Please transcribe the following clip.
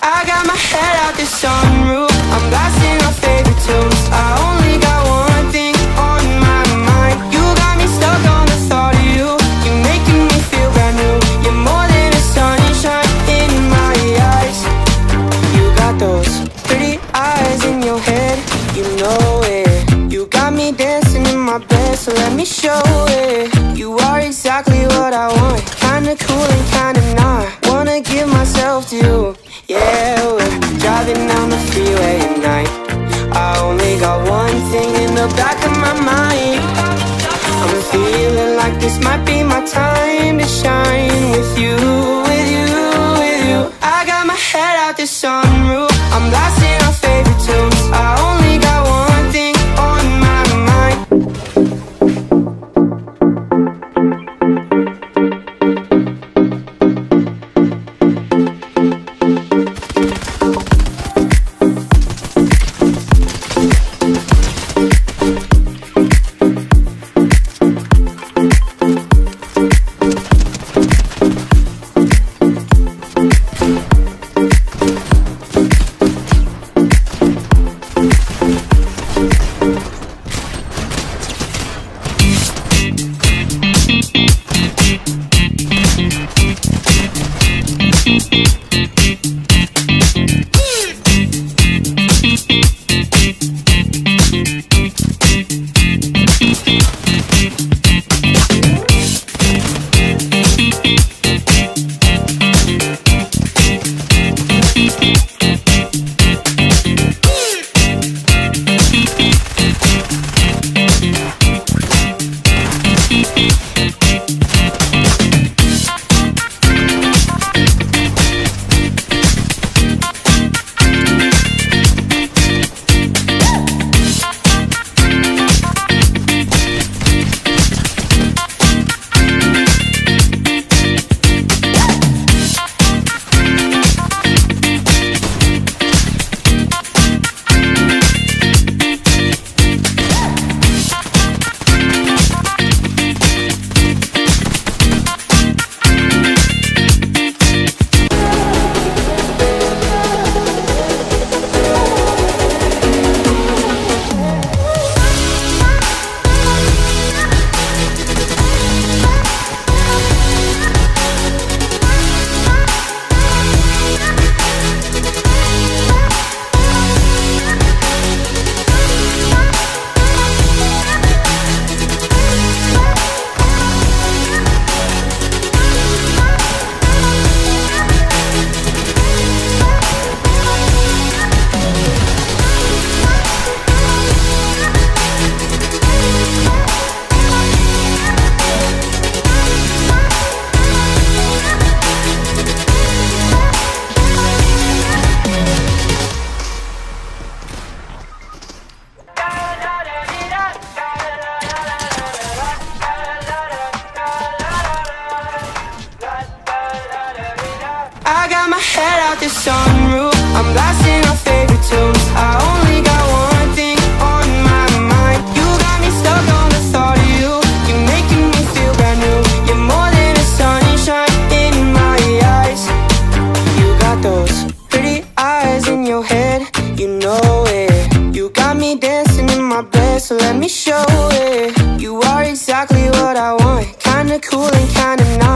I got my head out the sunroof, I'm blasting our favorite tunes. I only got one thing on my mind. You got me stuck on the thought of you. You're making me feel brand new. You're more than a sunshine in my eyes. You got those pretty eyes in your head, you know it. You got me dancing in my bed, so let me show it. You are exactly what I want, kinda cool and kinda not. Wanna give myself to you. Yeah, we're driving down the freeway at night. I only got one thing in the back of my mind. I'm feeling like this might be my time to shine with you, with you, with you. I got my head out the sunroof, I'm blasting our favorite tunes. I only got one thing on my mind. I got my head out the sunroof, I'm blasting our favorite tunes. I only got one thing on my mind. You got me stuck on the thought of you. You're making me feel brand new. You're more than a sunshine in my eyes. You got those pretty eyes in your head, you know it. You got me dancing in my bed, so let me show it. You are exactly what I want, kinda cool and kinda not.